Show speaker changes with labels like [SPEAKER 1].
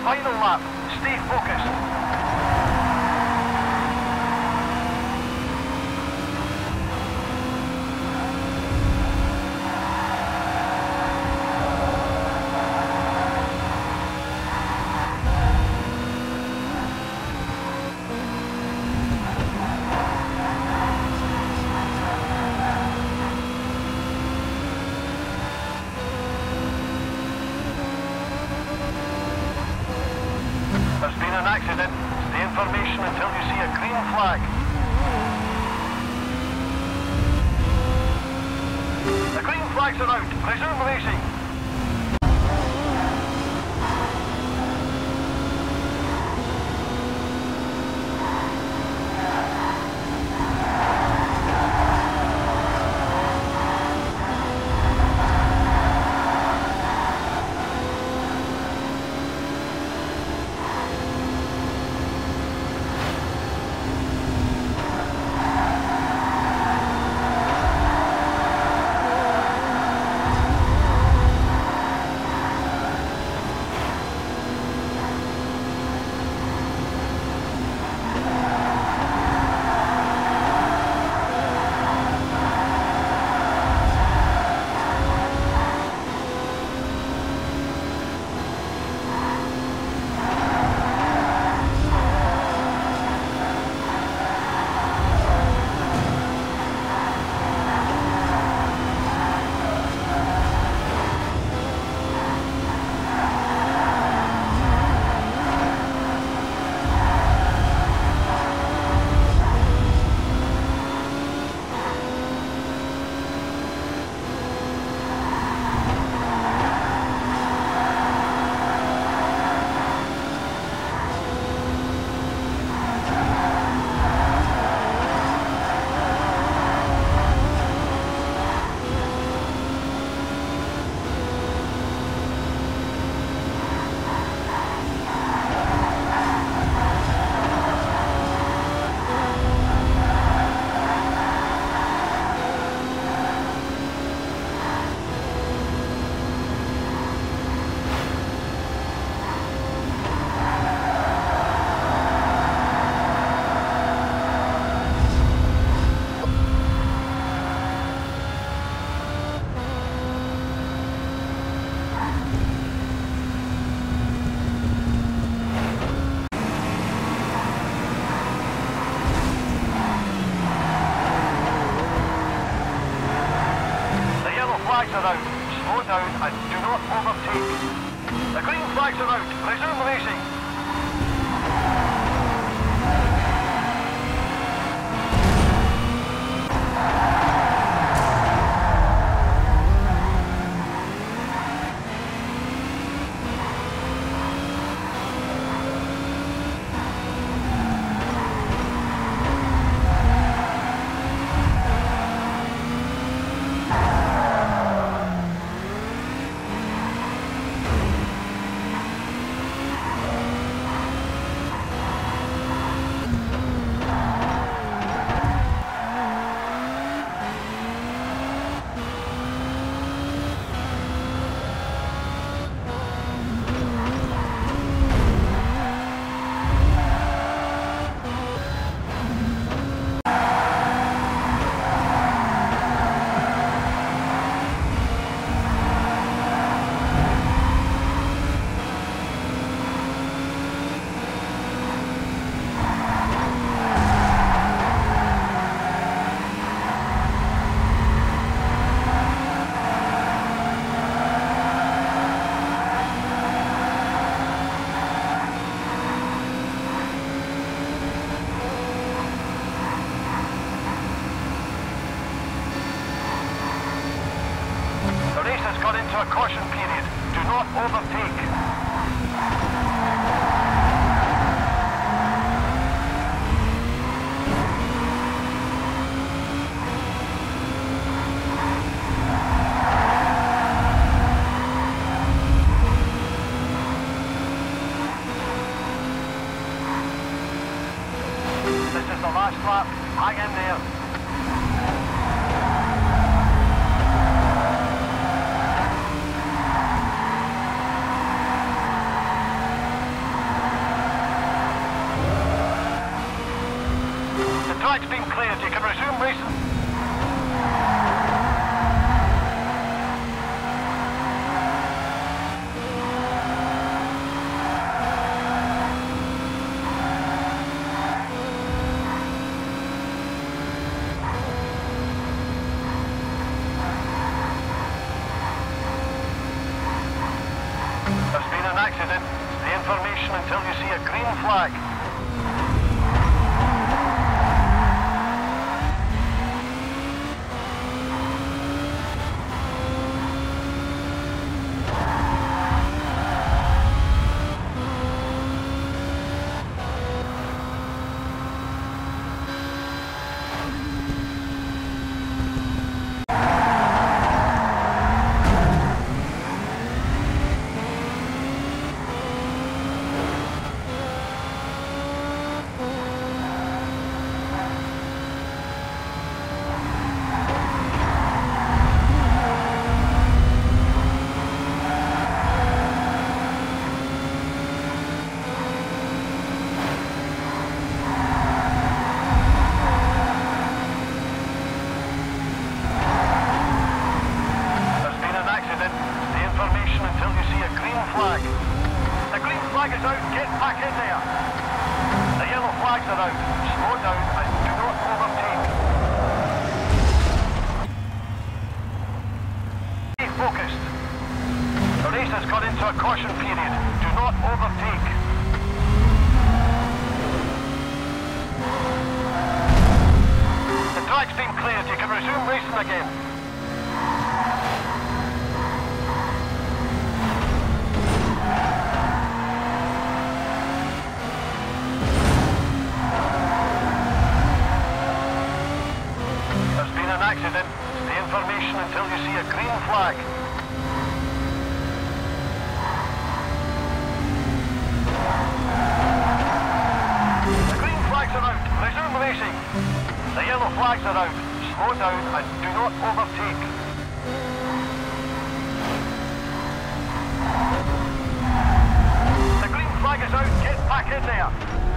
[SPEAKER 1] Final lap. Stay focused. There's been an accident. Stay information until you see a green flag. The green flags are out. Resume racing. Flags are out. Slow down and do not overtake. The green flags are out. Resume racing. Has got into a caution period. Do not overtake. This is the last lap. Hang in there. accident. The information until you see a green flag. The green flag is out, get back in there. The yellow flags are out, slow down and do not overtake. Stay focused. The race has gone into a caution period, do not overtake. The track's been cleared, you can resume racing again. Accident. The information until you see a green flag. The green flags are out. Resume racing. The yellow flags are out. Slow down and do not overtake. The green flag is out. Get back in there.